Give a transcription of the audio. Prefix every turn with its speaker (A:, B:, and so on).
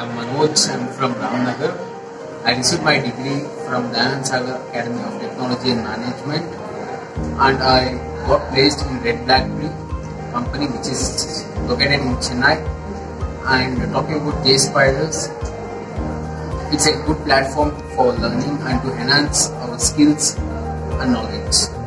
A: I'm Manoj. I'm from Ramnagar. I received my degree from Dayan Sagar Academy of Technology and Management, and I got placed in Red Blackberry company, which is located in Chennai. And talking about Jspiders, it's a good platform for learning and to enhance our skills and knowledge.